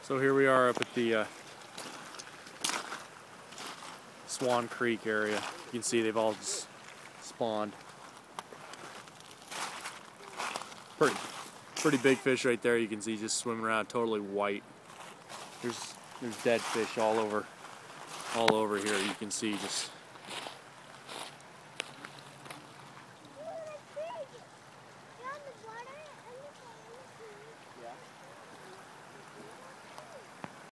So here we are up at the Swan Creek area. You can see they've all just spawned. Pretty big fish right there. You can see just swimming around, totally white. There's dead fish all over here. You can see just